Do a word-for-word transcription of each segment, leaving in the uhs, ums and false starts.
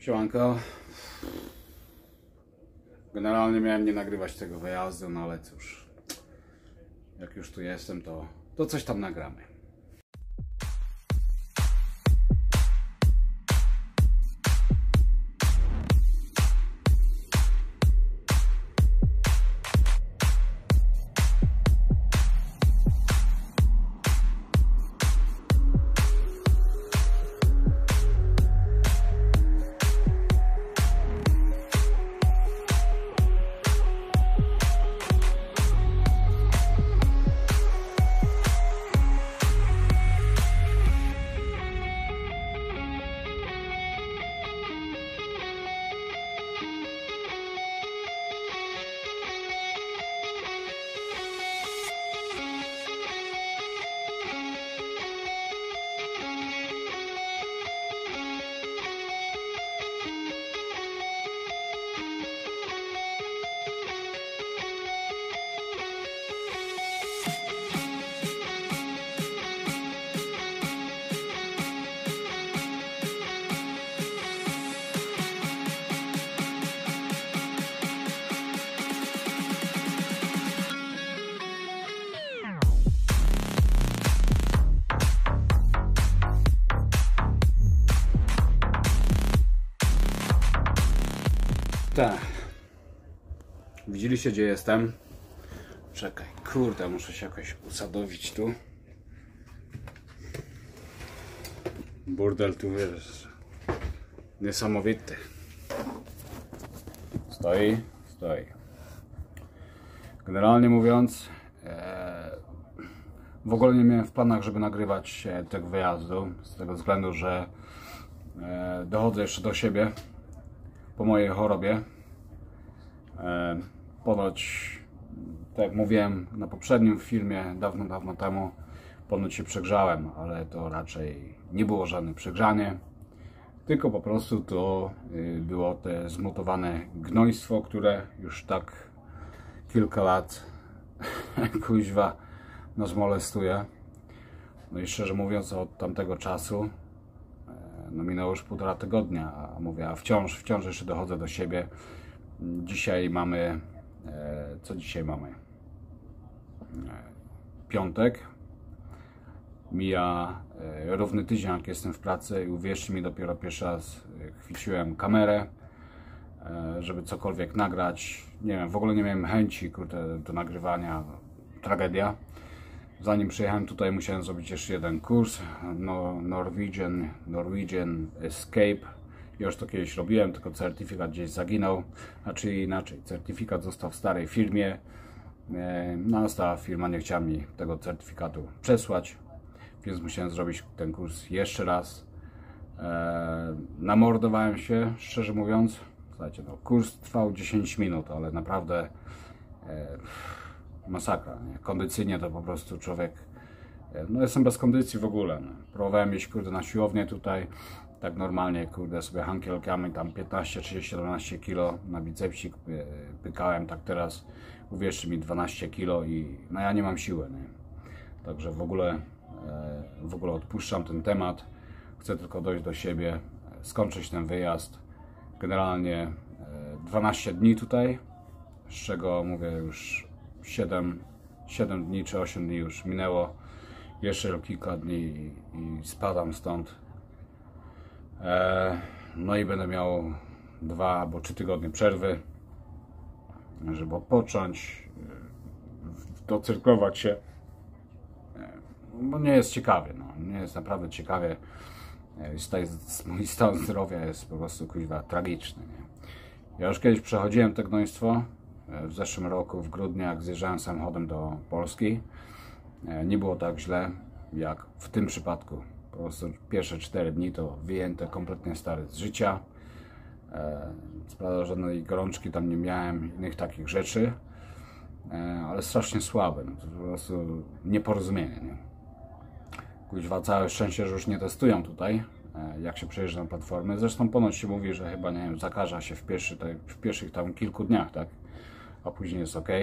Siemanko. Generalnie miałem nie nagrywać tego wyjazdu, no ale cóż, jak już tu jestem, to, to coś tam nagramy. Tak. Widzieliście, gdzie jestem? Czekaj, kurde, muszę się jakoś usadowić tu. Burdel tu jest niesamowity. Stoi, stoi. Generalnie mówiąc, e, w ogóle nie miałem w planach, żeby nagrywać e, tego wyjazdu, z tego względu, że e, dochodzę jeszcze do siebie po mojej chorobie. E, ponoć, tak jak mówiłem na poprzednim filmie, dawno, dawno temu, ponoć się przegrzałem, ale to raczej nie było żadne przegrzanie, tylko po prostu to y, było te zmutowane gnojstwo, które już tak kilka lat kuźwa nas molestuje. No i szczerze mówiąc, od tamtego czasu no minęło już półtora tygodnia, a mówię, a wciąż, wciąż jeszcze dochodzę do siebie. Dzisiaj mamy, e, co dzisiaj mamy? E, piątek. Mija e, równy tydzień, jak jestem w pracy i uwierzcie mi, dopiero pierwszy raz chwyciłem kamerę, e, żeby cokolwiek nagrać. Nie wiem, w ogóle nie miałem chęci, kurde, do nagrywania. Tragedia. Zanim przyjechałem tutaj, musiałem zrobić jeszcze jeden kurs no, Norwegian, Norwegian Escape. Już to kiedyś robiłem, tylko certyfikat gdzieś zaginął. Znaczy inaczej, certyfikat został w starej firmie. No a stara firma nie chciała mi tego certyfikatu przesłać, więc musiałem zrobić ten kurs jeszcze raz. Namordowałem się, szczerze mówiąc. Słuchajcie, no, kurs trwał dziesięć minut, ale naprawdę masakra, nie? Kondycyjnie to po prostu człowiek, no jestem bez kondycji w ogóle, no. Próbowałem iść, kurde, na siłownię tutaj, tak normalnie, kurde, sobie hankielkami tam piętnaście, trzydzieści, czternaście kilo na bicepsik pykałem, tak teraz, uwierzcie mi, dwanaście kilo i no ja nie mam siły, nie? Także w ogóle, w ogóle odpuszczam ten temat, chcę tylko dojść do siebie, skończyć ten wyjazd. Generalnie dwanaście dni tutaj, z czego mówię już siedem, siedem dni czy osiem dni już minęło, jeszcze kilka dni i, i spadam stąd. E, no i będę miał dwa albo trzy tygodnie przerwy, żeby odpocząć, docyrklować się, bo nie jest ciekawie, no, nie jest naprawdę ciekawie. Mój stan zdrowia jest po prostu kuźwa tragiczny, nie? Ja już kiedyś przechodziłem to gnojstwo w zeszłym roku, w grudniu, jak zjeżdżałem samochodem do Polski. Nie było tak źle jak w tym przypadku. Po prostu pierwsze cztery dni to wyjęte kompletnie stary z życia. Sprawia, że żadnej gorączki tam nie miałem, innych takich rzeczy, ale strasznie słabe. No to po prostu nieporozumienie, nie? Kuźwa, całe szczęście, że już nie testują tutaj, jak się przejeżdża na platformy. Zresztą ponoć się mówi, że chyba, nie wiem, zakaża się w, pierwszy, w pierwszych tam kilku dniach, tak? A później jest ok.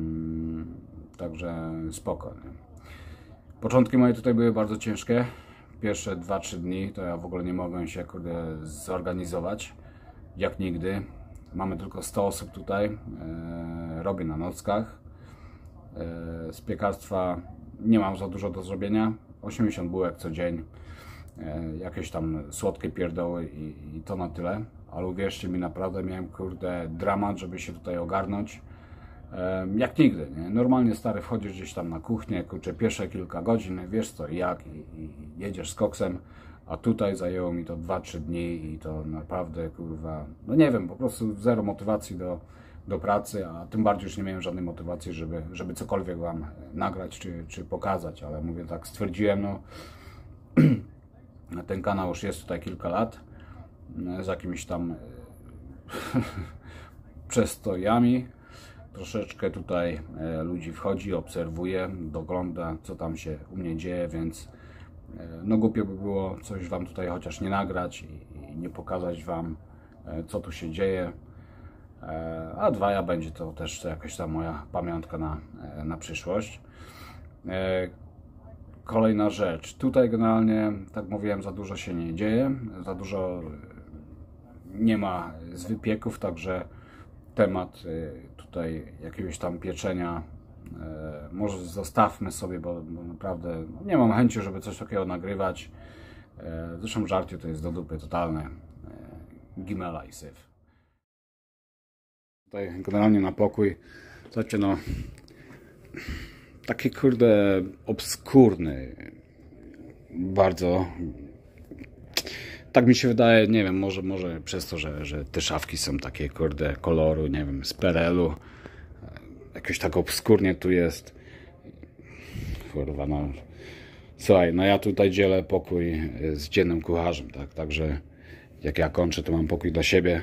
Um, także spoko, nie? Początki moje tutaj były bardzo ciężkie. pierwsze dwa trzy dni to ja w ogóle nie mogłem się kurde zorganizować, jak nigdy. Mamy tylko sto osób tutaj, e, robię na nockach. E, z piekarstwa nie mam za dużo do zrobienia, osiemdziesiąt bułek co dzień, e, jakieś tam słodkie pierdoły i, i to na tyle. Ale uwierzcie mi, naprawdę miałem kurde dramat, żeby się tutaj ogarnąć. E, jak nigdy, nie? Normalnie stary wchodzisz gdzieś tam na kuchnię, kurczę, pierwsze kilka godzin, wiesz co i jak i, i jedziesz z koksem, a tutaj zajęło mi to dwa trzy dni i to naprawdę kurwa, no nie wiem, po prostu zero motywacji do, do pracy, a tym bardziej już nie miałem żadnej motywacji, żeby, żeby cokolwiek wam nagrać czy, czy pokazać, ale mówię tak, stwierdziłem, no ten kanał już jest tutaj kilka lat, z jakimiś tam przestojami. Troszeczkę tutaj ludzi wchodzi, obserwuje, dogląda, co tam się u mnie dzieje, więc no głupio by było coś wam tutaj chociaż nie nagrać i nie pokazać wam, co tu się dzieje. A dwa ja będzie to też jakaś tam moja pamiątka na, na przyszłość. Kolejna rzecz. Tutaj generalnie, tak mówiłem, za dużo się nie dzieje, za dużo nie ma z wypieków, także temat tutaj jakiegoś tam pieczenia może zostawmy sobie, bo, bo naprawdę nie mam chęci, żeby coś takiego nagrywać. Zresztą żarcie to jest do dupy totalne. Gimela i syf. Tutaj generalnie na pokój, zobaczcie, no taki kurde obskurny bardzo. Tak mi się wydaje, nie wiem, może, może przez to, że, że te szafki są takie kurde koloru, nie wiem, z P R L u. Jakoś tak obskurnie tu jest. Kurwa, no. Słuchaj, no ja tutaj dzielę pokój z dziennym kucharzem, tak? Także jak ja kończę, to mam pokój dla siebie.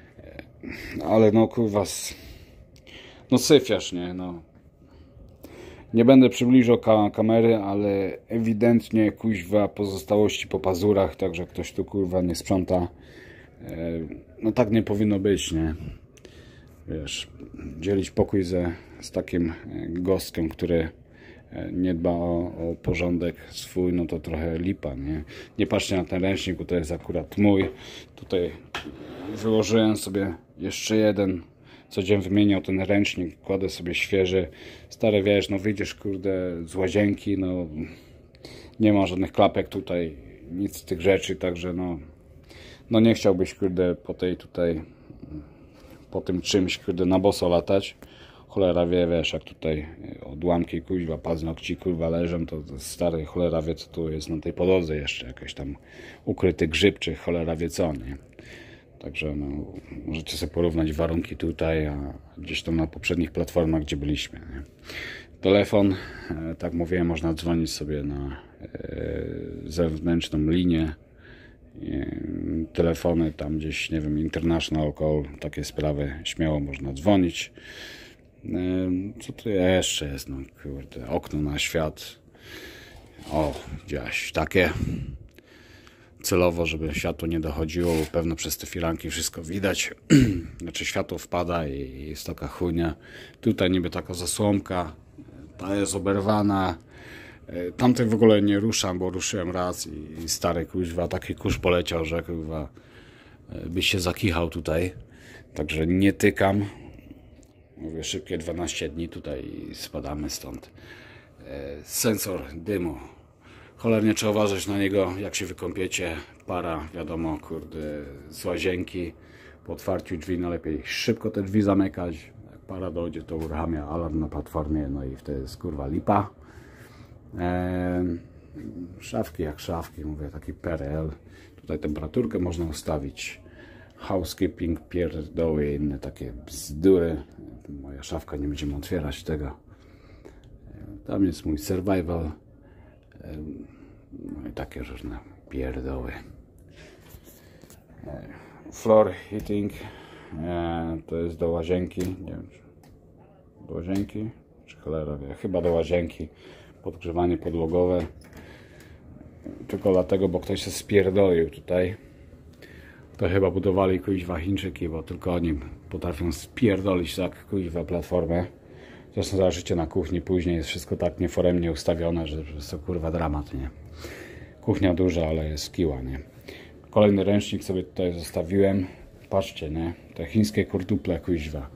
Ale no kurwa, no syfiasz, nie? No. Nie będę przybliżał ka kamery, ale ewidentnie kuźwa pozostałości po pazurach, także ktoś tu kurwa nie sprząta. No tak nie powinno być, nie? Wiesz, dzielić pokój ze, z takim gostkiem, który nie dba o, o porządek swój, no to trochę lipa, nie? Nie patrzcie na ten ręcznik, bo to jest akurat mój. Tutaj wyłożyłem sobie jeszcze jeden, co dzień wymieniał ten ręcznik, kładę sobie świeży. Stary, wiesz, no wyjdziesz kurde z łazienki, no nie ma żadnych klapek tutaj, nic z tych rzeczy, także no no nie chciałbyś kurde po tej tutaj po tym czymś kurde na boso latać. Cholera wie, wiesz, jak tutaj odłamki kuźwa, paznokci kurwa leżą, to, to stary cholera wie, co tu jest na tej podłodze jeszcze, jakiś tam ukryty grzyb, czy cholera wie co, nie? Także no, możecie sobie porównać warunki tutaj, a gdzieś tam na poprzednich platformach, gdzie byliśmy, nie? Telefon, tak mówiłem, można dzwonić sobie na e, zewnętrzną linię. Telefony tam gdzieś, nie wiem, International Call, takie sprawy, śmiało można dzwonić. Co tu jeszcze jest? No kurde, okno na świat. O, gdzieś takie. Celowo, żeby światło nie dochodziło, bo pewno przez te firanki wszystko widać. Znaczy światło wpada i jest taka chujnia. Tutaj niby taka zasłonka, ta jest oberwana. Tamtych w ogóle nie ruszam, bo ruszyłem raz i stary kuźwa, taki kurz poleciał, że kuźwa byś się zakichał tutaj. Także nie tykam. Mówię, szybkie dwanaście dni tutaj i spadamy stąd. Sensor dymu. Cholernie trzeba uważać na niego, jak się wykąpiecie. Para, wiadomo, kurde, z łazienki. Po otwarciu drzwi najlepiej szybko te drzwi zamykać. Jak para dojdzie, to uruchamia alarm na platformie, no i wtedy jest kurwa lipa. Eee, szafki jak szafki, mówię, taki P R L. Tutaj temperaturkę można ustawić. Housekeeping, pierdoły i inne takie bzdury. Moja szafka, nie będziemy otwierać tego. Eee, tam jest mój survival. Eee, no i takie różne pierdoły. Eee, floor heating. Eee, to jest do łazienki. Nie wiem, do łazienki? Czy cholera wie? Chyba do łazienki. Podgrzewanie podłogowe. Tylko dlatego, bo ktoś się spierdolił tutaj. To chyba budowali kuźwa Chińczyki, bo tylko oni potrafią spierdolić tak kuźwa platformę. Zresztą zobaczycie na kuchni później, jest wszystko tak nieforemnie ustawione, że to jest to kurwa dramat, nie? Kuchnia duża, ale jest kiła, nie? Kolejny ręcznik sobie tutaj zostawiłem. Patrzcie, nie? Te chińskie kurtuple, kuźwa.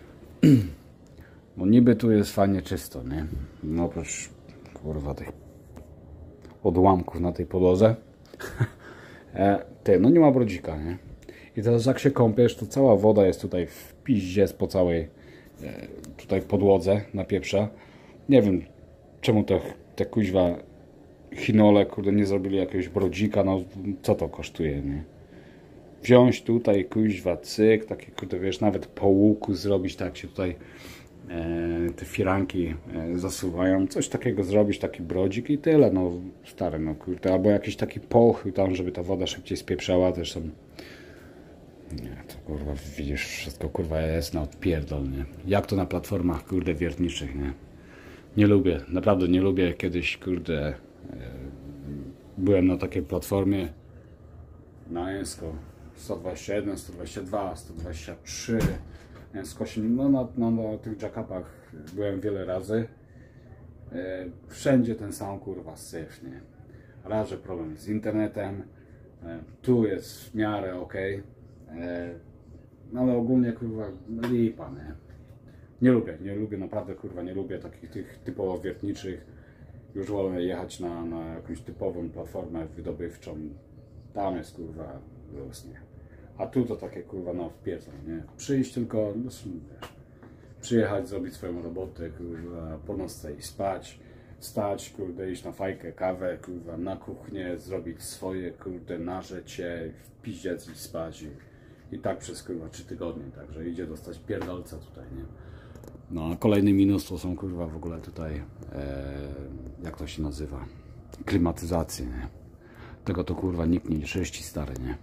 Bo niby tu jest fajnie czysto, nie? No oprócz, kurwa, tych odłamków na tej podłodze. e, ty, no nie ma brodzika, nie? I teraz jak się kąpiesz, to cała woda jest tutaj w piździe po całej e, tutaj podłodze na pieprza. Nie wiem, czemu te, te kuźwa chinole, kurde, nie zrobili jakiegoś brodzika, no co to kosztuje, nie? Wziąć tutaj, kuźwa, cyk, takie, kurde, wiesz, nawet po łuku zrobić, tak się tutaj e, te firanki e, zasuwają, coś takiego zrobić, taki brodzik i tyle, no stary, no kurde, albo jakiś taki pochył tam, żeby ta woda szybciej spieprzała, też są. Nie, to kurwa, widzisz, wszystko kurwa jest na odpierdol, nie? Jak to na platformach, kurde, wiertniczych, nie? Nie lubię, naprawdę nie lubię. Kiedyś, kurde, byłem na takiej platformie na Ensko sto dwadzieścia jeden, sto dwadzieścia dwa, sto dwadzieścia trzy, Ensko, no na, na, na tych jackupach byłem wiele razy. Wszędzie ten sam kurwa syf, nie? Raz, że problem z internetem, tu jest w miarę ok, no ale ogólnie kurwa lipa, nie? Nie lubię, nie lubię, naprawdę kurwa nie lubię takich tych typowo wiertniczych. Już wolę jechać na, na jakąś typową platformę wydobywczą. Tam jest kurwa luz, nie? A tu to takie kurwa no wpiedzą, nie? Przyjść tylko, no, wiesz, przyjechać, zrobić swoją robotę, kurwa, po nocce i spać, stać, kurde, iść na fajkę, kawę, kurwa, na kuchnię, zrobić swoje, kurde, narzeć się, piździec i spać i, i tak przez kurwa trzy tygodnie, także idzie dostać pierdolca tutaj, nie? No a kolejny minus to są kurwa w ogóle tutaj, e, jak to się nazywa, klimatyzacje, nie? Tego to kurwa nikt nie czyści, stary, nie?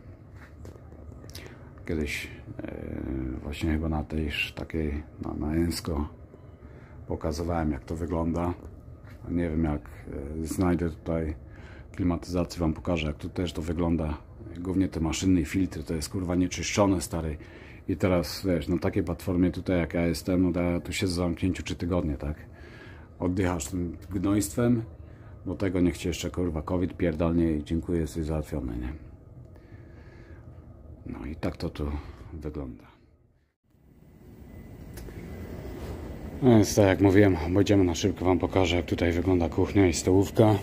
Kiedyś e, właśnie chyba na tej takiej, na, na Ensko pokazywałem jak to wygląda. Nie wiem, jak e, znajdę tutaj klimatyzację, wam pokażę jak tu też to wygląda. Głównie te maszyny i filtry to jest kurwa nieczyszczone, stary. I teraz wiesz, na takiej platformie tutaj jak ja jestem, no to ja tu siedzę w zamknięciu trzy tygodnie, tak? Oddychasz tym gnojstwem, do tego niech cię jeszcze kurwa COVID pierdolnie i dziękuję, jesteś załatwiony, nie? No i tak to tu wygląda. No więc tak jak mówiłem, będziemy na szybko, wam pokażę jak tutaj wygląda kuchnia i stołówka.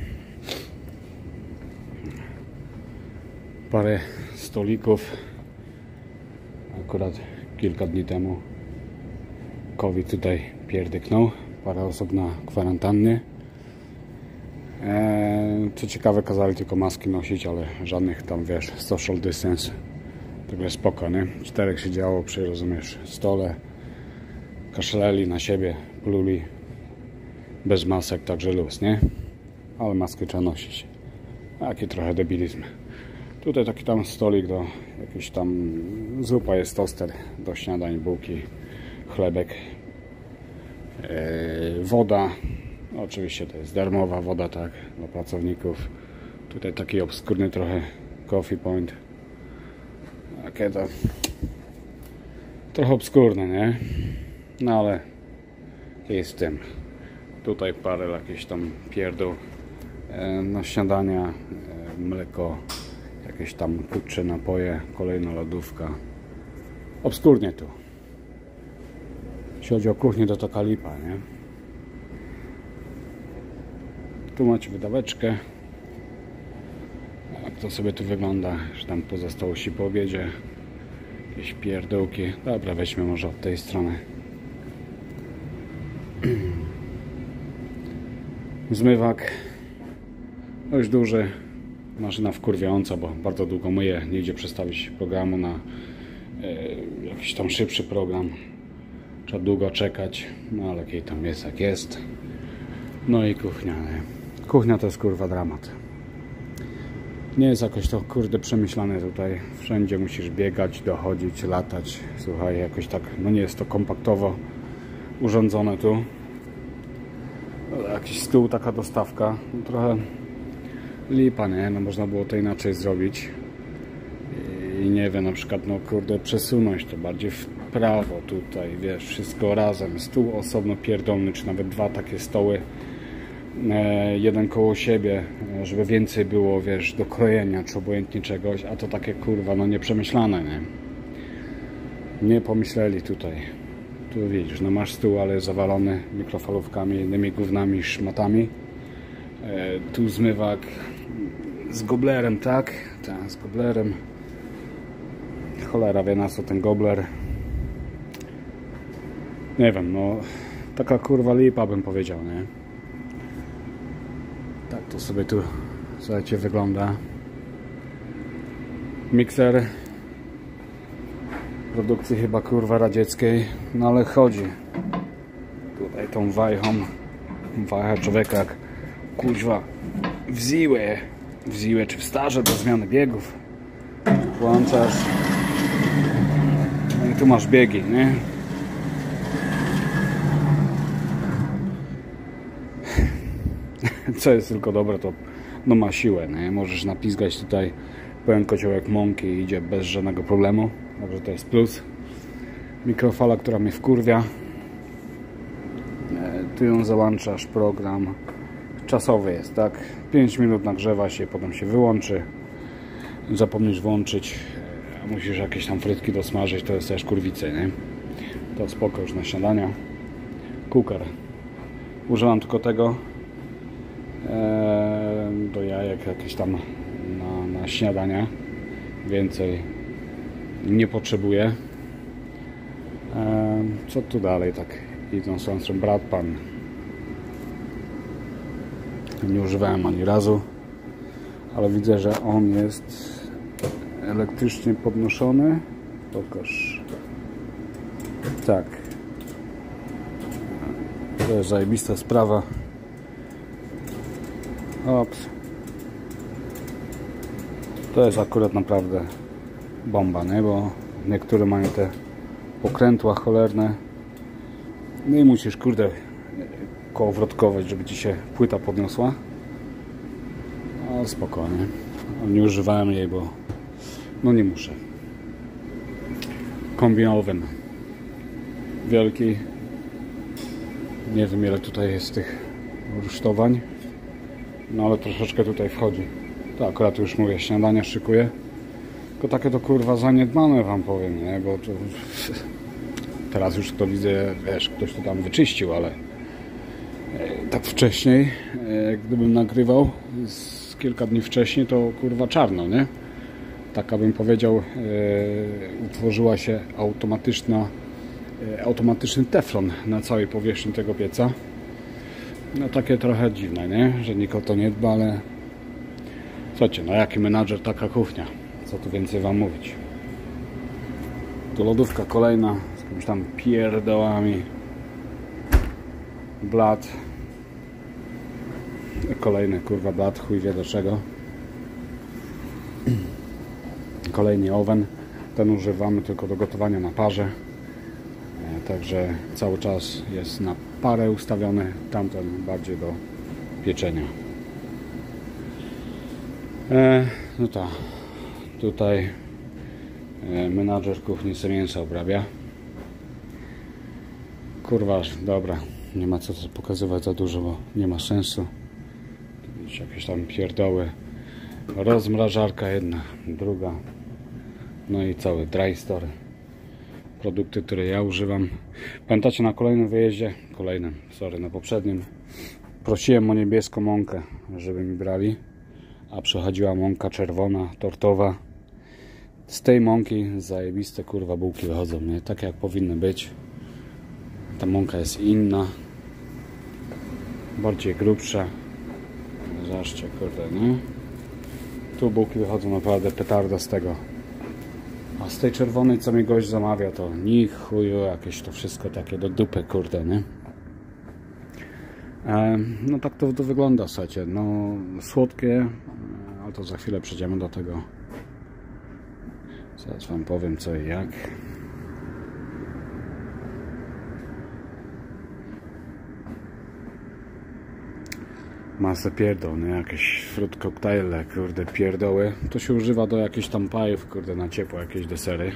Parę stolików. Akurat kilka dni temu COVID tutaj pierdyknął. Parę osób na kwarantannie. Eee, co ciekawe, kazali tylko maski nosić, ale żadnych tam, wiesz, social distance. Także spoko, nie? Czterech siedziało przy, rozumiesz, stole. Kaszleli na siebie, pluli. Bez masek, także luz, nie? Ale maski trzeba nosić. Taki trochę debilizm. Tutaj taki tam stolik do jakiś tam zupa, jest toster do śniadań, bułki, chlebek, yy, woda. Oczywiście to jest darmowa woda, tak, dla pracowników. Tutaj taki obskurny trochę coffee point. Takie to trochę obskurne, nie? No ale jest w tym. Tutaj parę jakichś tam pierdół yy, na śniadania, yy, mleko, jakieś tam kurcze napoje, kolejna lodówka. Obskurnie tu. Jeśli chodzi o kuchnię, to taka lipa, nie? Tu macie wydaweczkę. Jak to sobie tu wygląda, że tam pozostałości po obiedzie. Jakieś pierdółki. Dobra, weźmy może od tej strony. Zmywak. Dość duży. Maszyna wkurwiająca, bo bardzo długo myję. Nie idzie przestawić programu na e, jakiś tam szybszy program. Trzeba długo czekać. No ale jakiej tam jest, jak jest. No i kuchnia. Nie? Kuchnia to jest kurwa dramat. Nie jest jakoś to kurde przemyślane tutaj. Wszędzie musisz biegać, dochodzić, latać. Słuchaj, jakoś tak, no nie jest to kompaktowo urządzone tu. Jakiś stół, taka dostawka. No trochę lipa, nie? No można było to inaczej zrobić. I nie wiem, na przykład, no kurde, przesunąć to bardziej w prawo tutaj, wiesz, wszystko razem. Stół osobno pierdolny, czy nawet dwa takie stoły. e, jeden koło siebie, żeby więcej było, wiesz, do krojenia czy obojętnie czegoś, a to takie kurwa, no nieprzemyślane, nie? Nie pomyśleli tutaj. Tu widzisz, no masz stół, ale zawalony mikrofalówkami, innymi gównami, szmatami. E, tu zmywak z goblerem, tak? Tak, z goblerem. Cholera wie na co ten gobler. Nie wiem, no taka kurwa lipa bym powiedział, nie? Tak to sobie tu, słuchajcie, wygląda. Mikser produkcji chyba kurwa radzieckiej, no ale chodzi. Tutaj tą wajchą, wajcha człowieka jak kuźwa w ziłę, w ziłę czy w starze do zmiany biegów. Włączasz. No i tu masz biegi, nie? Co jest tylko dobre, to no ma siłę, nie? Możesz napizgać tutaj pełen kociołek mąki i idzie bez żadnego problemu. Także to jest plus. Mikrofala, która mnie wkurwia. Tu ją załączasz, program czasowy jest, tak? pięć minut nagrzewa się, potem się wyłączy. Zapomnisz włączyć, a musisz jakieś tam frytki dosmażyć, to jest też kurwicy, nie? To spoko już na śniadania. Cooker. Używam tylko tego e, do jajek jakieś tam na, na śniadania. Więcej nie potrzebuję. E, co tu dalej tak idąc sąsem? Bratpan. Nie używałem ani razu, ale widzę, że on jest elektrycznie podnoszony. Pokaż. Tak. To jest zajebista sprawa. Ops. To jest akurat naprawdę bomba, nie? Bo niektóre mają te pokrętła cholerne. No i musisz, kurde, kołowrotkować, żeby ci się płyta podniosła. Ale spokojnie. Nie używałem jej, bo no nie muszę. Kombin oven. Wielki. Nie wiem, ile tutaj jest tych rusztowań. No ale troszeczkę tutaj wchodzi. To akurat już mówię, śniadania szykuję. Tylko takie to kurwa zaniedbane wam powiem, nie? Bo to... Teraz już to widzę, wiesz, ktoś to tam wyczyścił, ale tak wcześniej, gdybym nagrywał z kilka dni wcześniej, to kurwa czarno, nie? Taka bym powiedział, utworzyła się automatyczna, automatyczny teflon na całej powierzchni tego pieca. No takie trochę dziwne, nie? Że nikt o to nie dba, ale słuchajcie, no jaki menadżer, taka kuchnia. Co tu więcej wam mówić? Tu lodówka kolejna z jakimiś tam pierdołami. Blat. Kolejny kurwa blat, chuj wie do czego. Kolejny oven. Ten używamy tylko do gotowania na parze. Także cały czas jest na parę ustawiony. Tamten bardziej do pieczenia. E, no tak. Tutaj menadżer kuchni se mięso obrabia. Kurwa, dobra. Nie ma co pokazywać za dużo, bo nie ma sensu. Jakieś tam pierdoły. Rozmrażarka jedna, druga. No i cały dry store. Produkty, które ja używam. Pamiętacie, na kolejnym wyjeździe, kolejnym, sorry, na poprzednim, prosiłem o niebieską mąkę, żeby mi brali, a przychodziła mąka czerwona, tortowa. Z tej mąki zajebiste kurwa bułki wychodzą, nie? Tak jak powinny być. Ta mąka jest inna, bardziej grubsza. Zobaczcie, kurde, nie? Tu bułki wychodzą naprawdę petarda z tego. A z tej czerwonej, co mi gość zamawia, to ni chuju, jakieś to wszystko takie do dupy, kurde, nie? E, no tak to, to wygląda, słuchajcie. No słodkie, ale to za chwilę przejdziemy do tego. Zaraz wam powiem co i jak. Masę pierdol, nie? Jakieś fruit koktajle, kurde, pierdoły. To się używa do jakichś tam pajów, kurde, na ciepło, jakieś desery.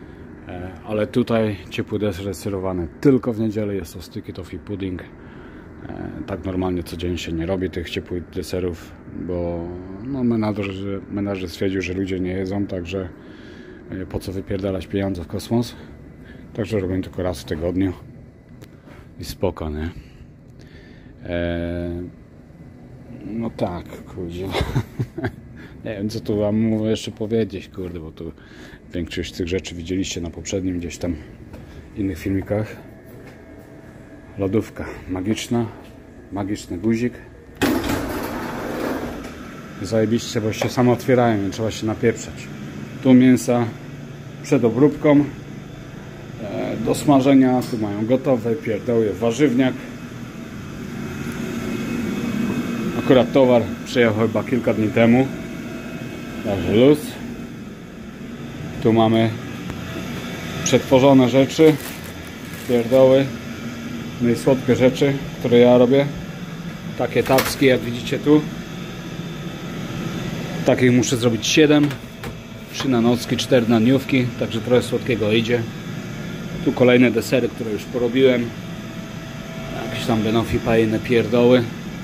E, ale tutaj ciepły deser jest serwowany tylko w niedzielę. Jest to sticky toffee pudding Tak normalnie co dzień się nie robi tych ciepłych deserów, bo no, menadżer, menadżer stwierdził, że ludzie nie jedzą, także po co wypierdalać pieniądze w kosmos. Także robię tylko raz w tygodniu i spoko, nie? Eee, no tak, kurde. Nie wiem, co tu wam jeszcze powiedzieć, kurde, bo tu większość tych rzeczy widzieliście na poprzednim gdzieś tam innych filmikach. Lodówka magiczna, magiczny guzik. Zajebiście, bo się samo otwierają, nie trzeba się napieprzać. Tu mięsa przed obróbką e, do smażenia, tu mają gotowe, pierdoły, warzywniak. Akurat towar przyjechał chyba kilka dni temu, także luz. Tu mamy przetworzone rzeczy, pierdoły, no i słodkie rzeczy, które ja robię. Takie tacki, jak widzicie tu. Takich muszę zrobić siedem. trzy na nocki, cztery na dniówki, także trochę słodkiego idzie. Tu kolejne desery, które już porobiłem. Jakieś tam benofi, pajenne pierdoły.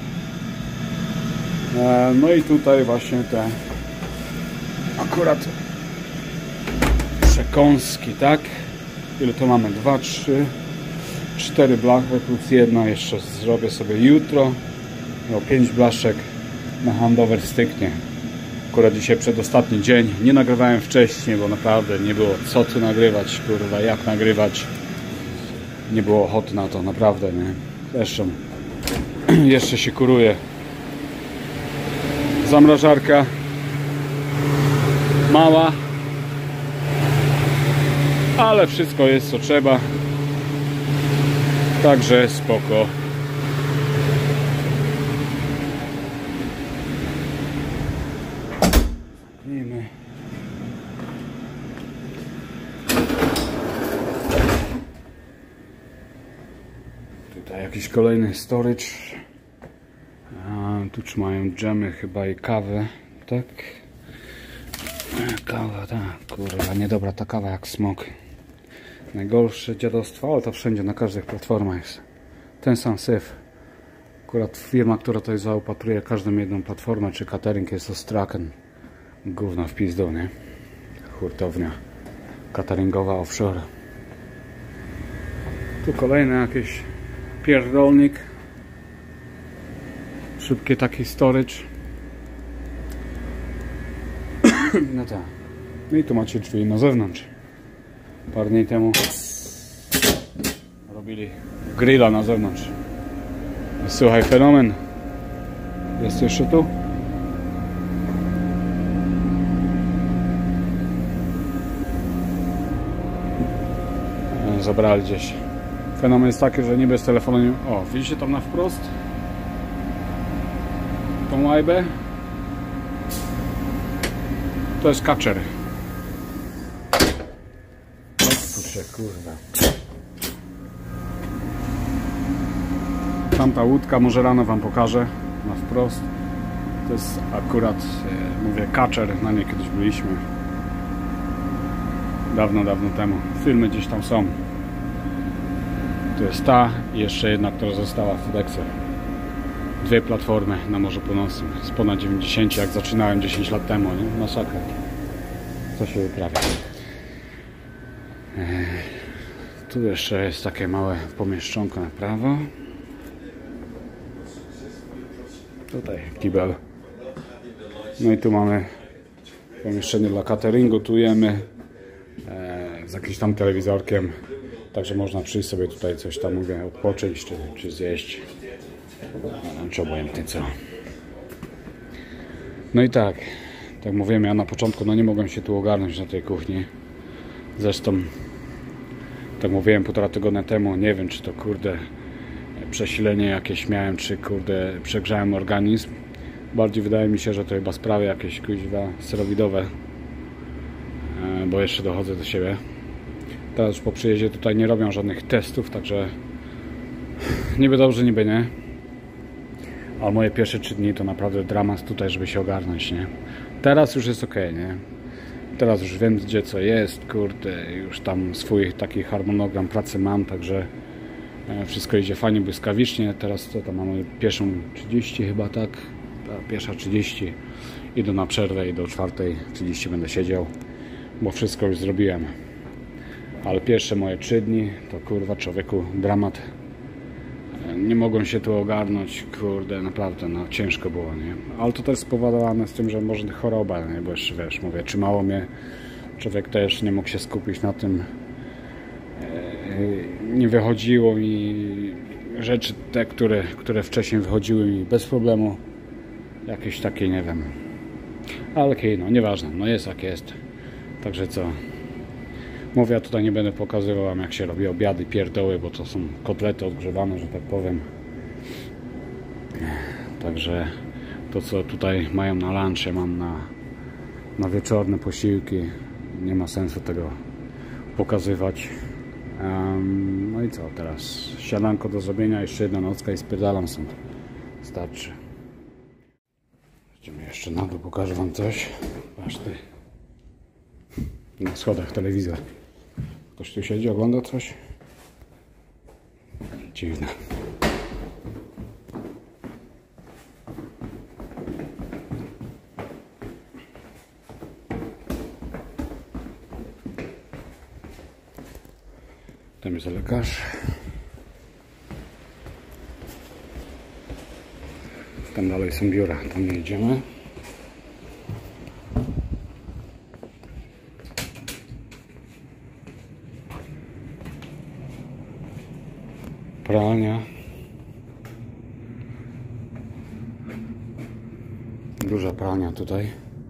No i tutaj właśnie te akurat przekąski, tak? Ile to mamy? dwa, trzy, cztery blachy plus jedna jeszcze zrobię sobie jutro. No, pięć blaszek na handover styknie. Akurat dzisiaj przedostatni dzień. Nie nagrywałem wcześniej, bo naprawdę nie było co tu nagrywać, kurwa, jak nagrywać. Nie było ochoty na to, naprawdę, nie? Zresztą jeszcze się kuruje. Zamrażarka mała, ale wszystko jest co trzeba, także spoko. Zamknijmy. Tutaj jakiś kolejny storage. A, tu trzymają dżemy chyba i kawę, tak? Kawa, tak, kurwa, niedobra ta kawa jak smok. Najgorsze dziadostwo, ale to wszędzie, na każdych platformach jest. Ten sam syf. Akurat firma, która tutaj zaopatruje każdą jedną platformę, czy catering, jest to Straken. Gówno w pizdu, nie? Hurtownia cateringowa offshore. Tu kolejny jakiś pierdolnik. Szybki taki storage. No tak. No i tu macie drzwi na zewnątrz. Parę dni temu robili grilla na zewnątrz. Słuchaj, fenomen. Jest jeszcze tu? Zabrali gdzieś. Fenomen jest taki, że niby z telefonu nie... O, widzicie tam na wprost? Tą łajbę? To jest kaczer. Kurczę, kurwa. Tamta łódka, może rano wam pokażę na wprost. To jest akurat, mówię, kaczer. Na niej kiedyś byliśmy. Dawno, dawno temu. Filmy gdzieś tam są. To jest ta i jeszcze jedna, która została w Fedexie. Dwie platformy na Morzu Północnym. Z ponad dziewięćdziesięciu, jak zaczynałem dziesięć lat temu, nie? Masakra. Co się wyprawia. Eee, tu jeszcze jest takie małe pomieszczonko na prawo. Tutaj kibel. No i tu mamy pomieszczenie dla cateringu. Tu jemy e, z jakimś tam telewizorkiem. Także można przyjść sobie tutaj coś tam, mówię, odpocząć czy, czy zjeść. No, czy obojętnie co. No i tak, tak mówiłem, ja na początku no nie mogłem się tu ogarnąć na tej kuchni. Zresztą, tak mówiłem półtora tygodnia temu, nie wiem czy to kurde przesilenie jakieś miałem, czy kurde przegrzałem organizm. Bardziej wydaje mi się, że to chyba sprawy jakieś kuźwa steroidowe, bo jeszcze dochodzę do siebie. Teraz już po przyjeździe tutaj nie robią żadnych testów, także niby dobrze, niby nie. Ale moje pierwsze trzy dni to naprawdę dramat tutaj, żeby się ogarnąć, nie? Teraz już jest ok, nie? Teraz już wiem, gdzie co jest, kurde, już tam swój taki harmonogram pracy mam, także Wszystko idzie fajnie, błyskawicznie. Teraz to tam mamy pierwszą trzydzieści chyba, tak? Ta pierwsza trzydzieści. Idę na przerwę i do czwartej trzydzieści będę siedział, bo wszystko już zrobiłem. Ale pierwsze moje trzy dni to kurwa człowieku dramat. Nie mogłem się tu ogarnąć, kurde, naprawdę no, ciężko było, nie? Ale to też spowodowane z tym, że może choroba, nie? Bo jeszcze wiesz, mówię, trzymało mnie. Człowiek też nie mógł się skupić na tym. Nie wychodziło mi rzeczy te, które, które wcześniej wychodziły mi bez problemu. Jakieś takie, nie wiem. Ale okej, okay, no nieważne, no jest jak jest. Także co? Mówię, ja tutaj nie będę pokazywał wam, jak się robi obiady, pierdoły, bo to są kotlety odgrzewane, że tak powiem. Także to, co tutaj mają na lunche, mam na, na wieczorne posiłki. Nie ma sensu tego pokazywać. Um, no i co teraz? Śniadanko do zrobienia, jeszcze jedna nocka i spierdalam stąd. Starczy. Idziemy jeszcze na dół, pokażę wam coś. Patrz ty. Na schodach telewizor. Ktoś tu siedzi, ogląda coś? Dziwne. Tam jest lekarz. Tam dalej są biura, tam nie idziemy. Pralnia. Duża pralnia tutaj.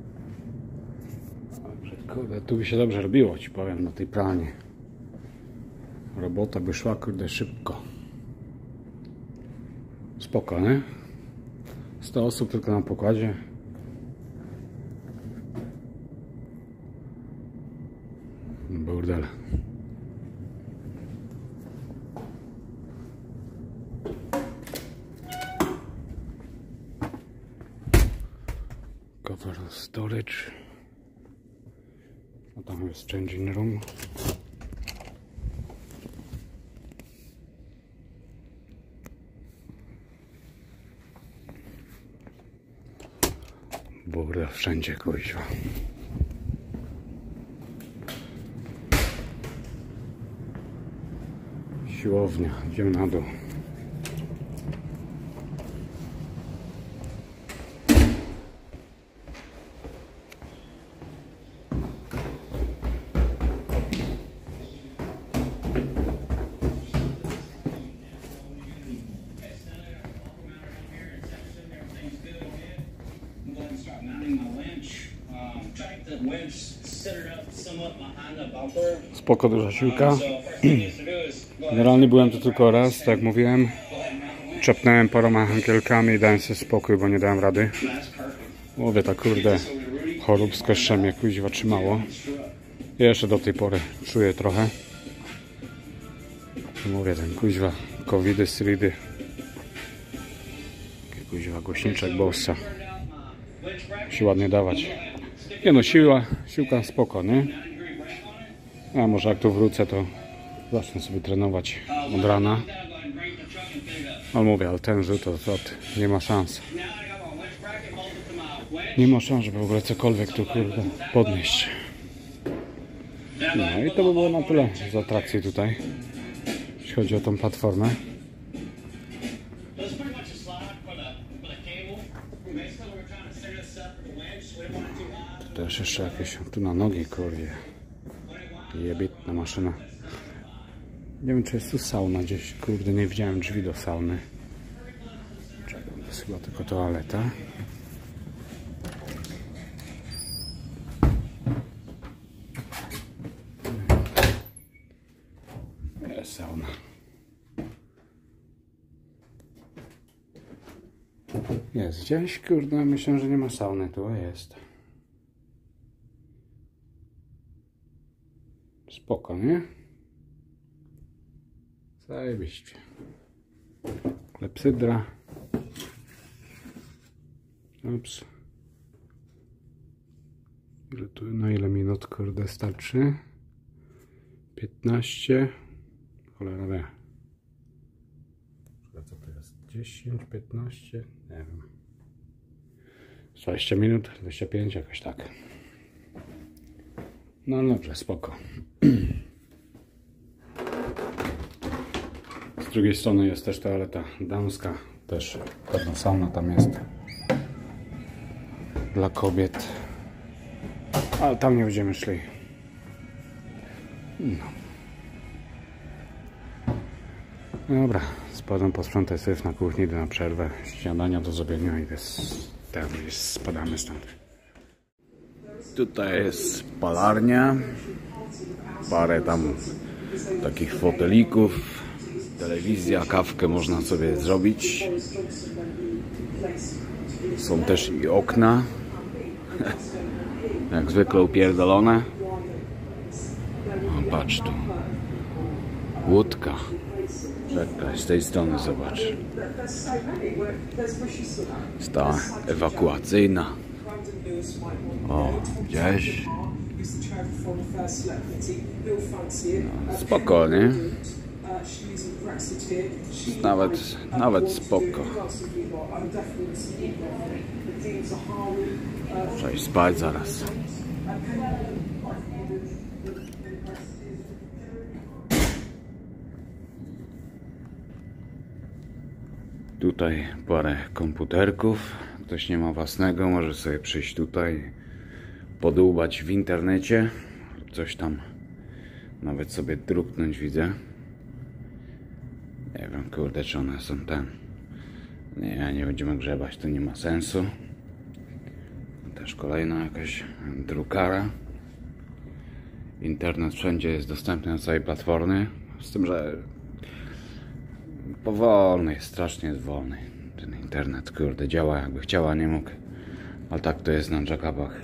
Kurde, tu by się dobrze robiło, ci powiem, na tej pralni. Robota by szła, kurde, szybko. Spoko, nie? sto osób tylko na pokładzie. Burdel. Cover storage. A tam jest changing room. Burda wszędzie, kuźwa. Siłownia, idziemy na dół. Spoko, duża siłka. Generalnie byłem tu tylko raz, tak jak mówiłem. Czepnąłem paroma ankielkami i dałem sobie spokój, bo nie dałem rady. Mówię, tak kurde, chorób z kościami mnie kuźwa trzymało. Jeszcze do tej pory czuję trochę. Mówię, ten kuźwa, covidy, stridy. Kuźwa, głośniczek bossa. Musi ładnie dawać. Nie no, siła, siłka spoko, nie? A może jak tu wrócę, to zacznę sobie trenować od rana. Ale mówię, ale ten rzut to, to nie ma szans. Nie ma szans, żeby w ogóle cokolwiek tu kurde podnieść. No i to by było na tyle z atrakcji tutaj, jeśli chodzi o tą platformę. Też jeszcze jakieś tu na nogi, kurwie. Jebitna maszyna. Nie wiem, czy jest tu sauna gdzieś. Kurde, nie widziałem drzwi do sauny. Czekaj, to jest chyba tylko toaleta. Jest sauna. Jest gdzieś, kurde, myślę, że nie ma sauny. Tu jest. Spoko, nie? Zajebiście. Klepsydra. Ups. Ile tu, na ile minut kurde starczy? piętnaście. Cholera wie. dziesięć, piętnaście, nie wiem. dwadzieścia minut, dwadzieścia pięć, jakoś tak. No dobrze, spoko. Z drugiej strony jest też toaleta damska, też pewna sauna tam jest dla kobiet, ale tam nie będziemy szli. No. Dobra, spadam posprzątać syf na kuchni, idę na przerwę, śniadania do zrobienia i teraz spadamy stąd. Tutaj jest palarnia, parę tam takich fotelików, telewizja, kawkę można sobie zrobić. Są też i okna, jak zwykle upierdolone. O, patrz tu, łódka. Czekaj, z tej strony zobacz. Jest ta ewakuacyjna. O, gdzieś. No, spokojnie. Nawet, nawet spoko. Trzeba iść spać zaraz. Tutaj parę komputerków. Ktoś nie ma własnego, może sobie przyjść tutaj, podłubać w internecie. Coś tam nawet sobie druknąć, widzę. Nie wiem, kurde, czy one są ten. Nie, nie będziemy grzebać, to nie ma sensu. Też kolejna jakaś drukara. Internet wszędzie jest dostępny na całej platformie. Z tym, że powolny jest, strasznie jest wolny. Ten internet, kurde, działa jakby chciał, a nie mógł. Ale tak to jest na jackupach.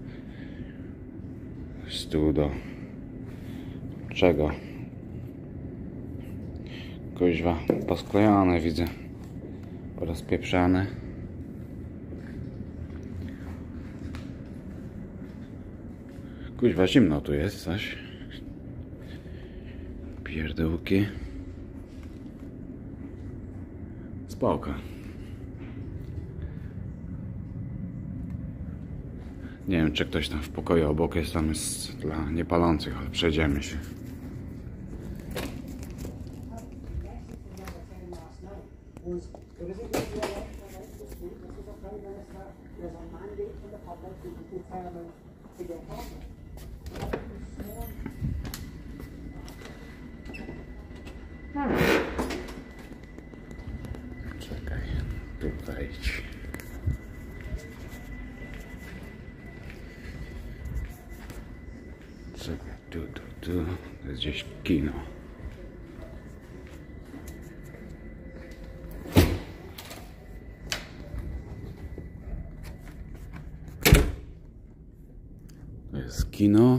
Z tu do czego? Kuźwa, posklejane widzę. Rozpieprzane. Kuźwa, zimno tu jest coś. Pierdółki. Spoko. Nie wiem, czy ktoś tam w pokoju obok jest, tam jest dla niepalących, ale przejdziemy się. Czekaj, tu wejdź. Czekaj, tu, tu, tu. To jest gdzieś kino. To jest kino.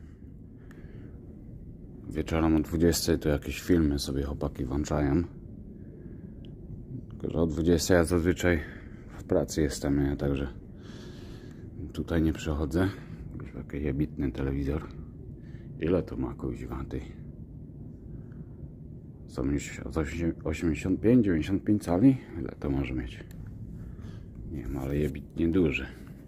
Wieczorem o dwudziestej tu jakieś filmy sobie chłopaki włączają. Tylko że o dwudziestej ja zazwyczaj w pracy jestem, ja także tutaj nie przychodzę. Już taki jebitny telewizor. Ile to ma, kuźwa, ty? Są już osiemdziesiąt pięć dziewięćdziesiąt pięć cali? Ile to może mieć? Nie wiem, ale jebitnie duży.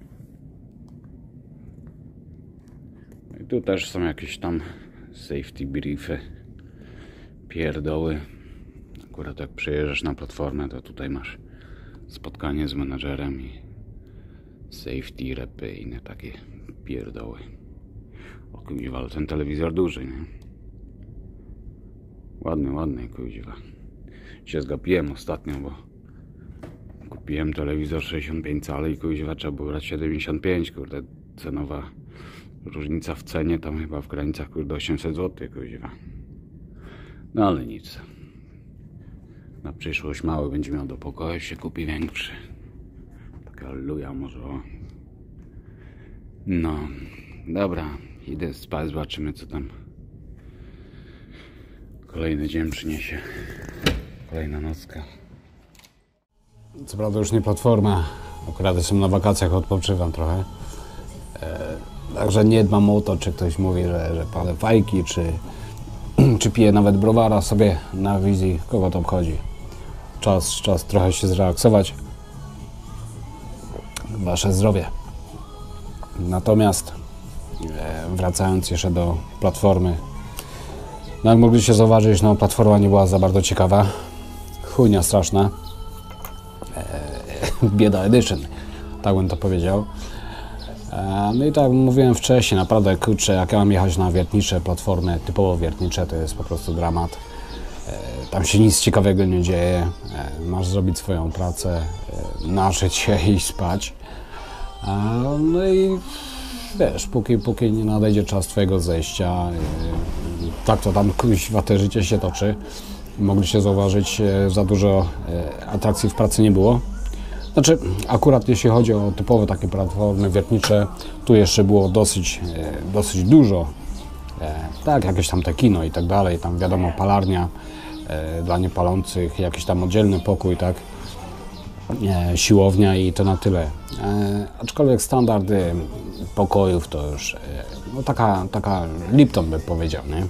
I tu też są jakieś tam safety briefy, pierdoły. Akurat jak przyjeżdżasz na platformę, to tutaj masz spotkanie z menadżerem i safety repy i inne takie pierdoły. O kuźwa, ale ten telewizor duży, nie? Ładny, ładny, kuźwa. Się zgapiłem ostatnio, bo kupiłem telewizor sześćdziesiąt pięć cali i kuźwa trzeba było brać siedemdziesiąt pięć, kurde, cenowa różnica w cenie tam chyba w granicach, kurde, osiemset złotych, kuźwa. No ale nic. Na przyszłość mały będzie miał do pokoju, się kupi większy. Taka luja może. No, dobra, idę spać, zobaczymy co tam kolejny dzień przyniesie. Kolejna nocka. Co prawda już nie platforma, akurat jestem na wakacjach, odpoczywam trochę. E, także nie dbam o to, czy ktoś mówi, że, że palę fajki, czy, czy piję nawet browara sobie na wizji, kogo to obchodzi. czas, czas trochę się zrelaksować. Wasze zdrowie. Natomiast e, wracając jeszcze do platformy, no jak mogliście zauważyć, no platforma nie była za bardzo ciekawa. Chujnia straszna. E, bieda edition, tak bym to powiedział. E, no i tak jak mówiłem wcześniej, naprawdę kurczę, jak ja mam jechać na wiertnicze platformy, typowo wiertnicze, to jest po prostu dramat. E, tam się nic ciekawego nie dzieje. E, masz zrobić swoją pracę, e, naszyć się i spać. E, no i wiesz, póki, póki nie nadejdzie czas twojego zejścia, e, tak to tam kuźwa te życie się toczy. Mogliście zauważyć, e, za dużo e, atrakcji w pracy nie było. Znaczy, akurat jeśli chodzi o typowe takie platformy wiertnicze, tu jeszcze było dosyć, e, dosyć dużo. E, tak, jakieś tam te kino i tak dalej, tam wiadomo, palarnia e, dla niepalących, jakiś tam oddzielny pokój, tak, e, siłownia i to na tyle. E, aczkolwiek standardy pokojów to już, e, no taka, taka Lipton by powiedział, nie?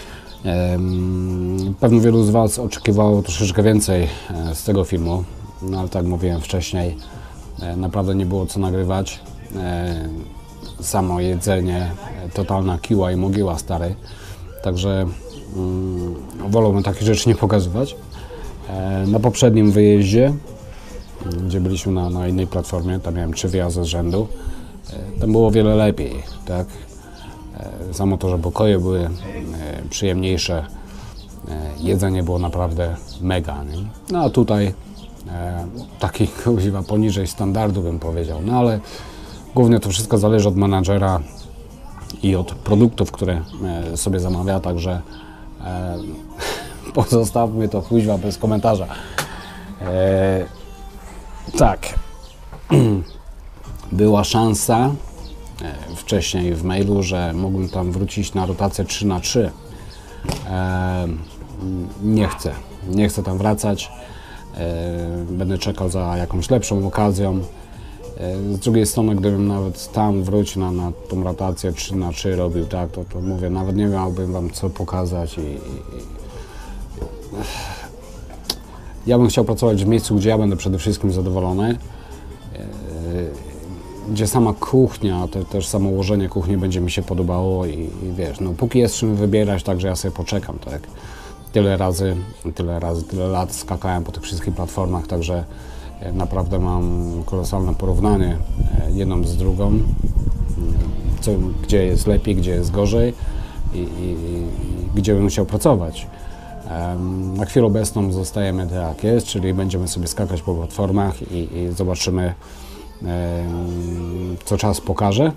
Pewno wielu z Was oczekiwało troszeczkę więcej z tego filmu, no ale tak jak mówiłem wcześniej, naprawdę nie było co nagrywać. Samo jedzenie, totalna kiła i mogiła stary, także um, wolałbym takich rzeczy nie pokazywać. Na poprzednim wyjeździe, gdzie byliśmy na, na innej platformie, tam miałem trzy wyjazdy z rzędu, tam było o wiele lepiej, tak? Samo to, że pokoje były przyjemniejsze, jedzenie było naprawdę mega, nie? No a tutaj taki kuźwa poniżej standardu bym powiedział, no ale głównie to wszystko zależy od menadżera i od produktów, które sobie zamawia, także e, pozostawmy to kuźwa bez komentarza. E, tak, była szansa wcześniej w mailu, że mógłbym tam wrócić na rotację trzy na trzy. E, nie chcę, nie chcę tam wracać. E, będę czekał za jakąś lepszą okazją. E, z drugiej strony, gdybym nawet tam wrócił na, na tą rotację trzy na trzy robił, tak, to, to mówię, nawet nie miałbym Wam co pokazać. I, i, i... Ja bym chciał pracować w miejscu, gdzie ja będę przede wszystkim zadowolony. E, gdzie sama kuchnia, te, też samo ułożenie kuchni będzie mi się podobało i, i wiesz, no póki jest czym wybierać, także ja sobie poczekam, tak. Tyle razy, tyle razy, tyle lat skakałem po tych wszystkich platformach, także naprawdę mam kolosalne porównanie jedną z drugą, co, gdzie jest lepiej, gdzie jest gorzej i, i, i gdzie bym musiał pracować. Na chwilę obecną zostajemy tak jak jest, czyli będziemy sobie skakać po platformach i, i zobaczymy, co czas pokaże.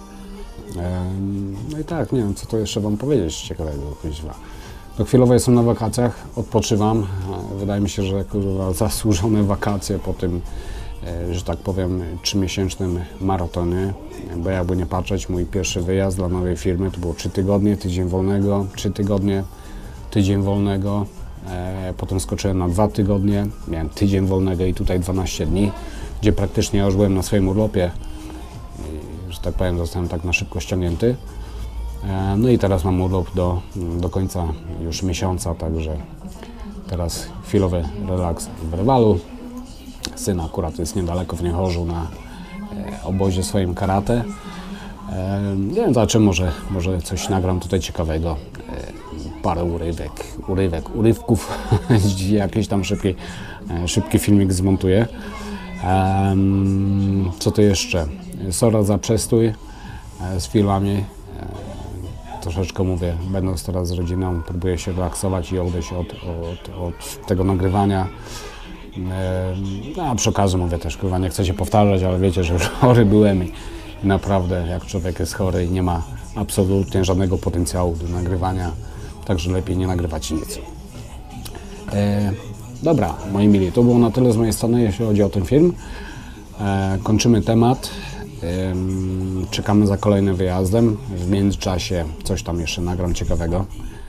No i tak, nie wiem, co to jeszcze Wam powiedzieć ciekawego, kuźwa. No chwilowo jestem na wakacjach, odpoczywam. Wydaje mi się, że kurwa, zasłużone wakacje po tym, że tak powiem, trzymiesięcznym maratonie. Bo jakby nie patrzeć, mój pierwszy wyjazd dla nowej firmy to było trzy tygodnie, tydzień wolnego, trzy tygodnie, tydzień wolnego. Potem skoczyłem na dwa tygodnie, miałem tydzień wolnego i tutaj dwanaście dni, gdzie praktycznie ja już byłem na swoim urlopie. I, że tak powiem, zostałem tak na szybko ściągnięty. No i teraz mam urlop do, do końca już miesiąca, także teraz chwilowy relaks w Rewalu. Syn akurat jest niedaleko w Niechorzu na e, obozie swoim karate. E, nie wiem, zobaczymy, może, może coś nagram tutaj ciekawego. E, parę urywek, urywek, urywków, jakiś tam szybki, e, szybki filmik zmontuję. E, co to jeszcze? Sorry za przestój e, z filmami. Troszeczkę mówię, będąc teraz z rodziną, próbuję się relaksować i odejść od, od, od tego nagrywania. No, a przy okazji mówię też, kurwa, nie chcę się powtarzać, ale wiecie, że już chory byłem i naprawdę jak człowiek jest chory i nie ma absolutnie żadnego potencjału do nagrywania, także lepiej nie nagrywać nic. E, dobra, moi mili, to było na tyle z mojej strony, jeśli chodzi o ten film. E, kończymy temat. Czekamy za kolejnym wyjazdem. W międzyczasie coś tam jeszcze nagram ciekawego.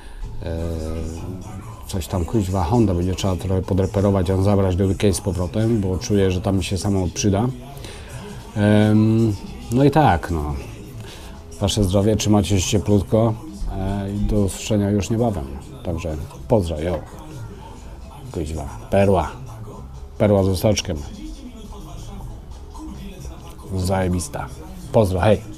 Coś tam kuźwa Honda będzie trzeba trochę podreperować, a zabrać do U K z powrotem, bo czuję, że tam mi się samo przyda. No i tak, no. Wasze zdrowie, trzymajcie się cieplutko i do usłyszenia już niebawem. Także pozdro, jo. Kuźwa, perła. Perła z soczkiem. Zajebista. Pozdro, hej.